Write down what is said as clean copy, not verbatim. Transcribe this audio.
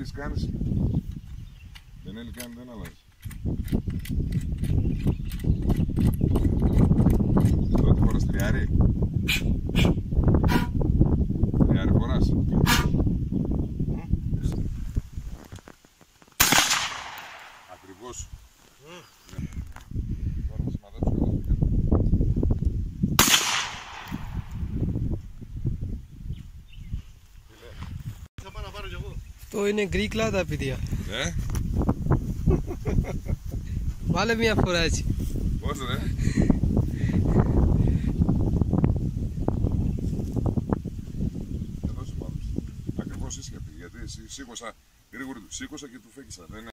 τις κάνεις. Δεν έλει κάνει, δεν αλλάζει. Πρώτη φορά στη Λιάρη. Λιάρη φοράς. Ακριβώς. Τώρα θα σημαδέψω καλά. Θα πάω να πάρω κι εγώ. Αυτό είναι γκρίκλάδα, παιδιά. Ναι. Βάλε μια φορά έτσι. Πώς ρε. Εδώ σημάδεψε. Ακριβώς ίσχυε, γιατί σήκωσα γρήγορα, σήκωσα και του φέκησα.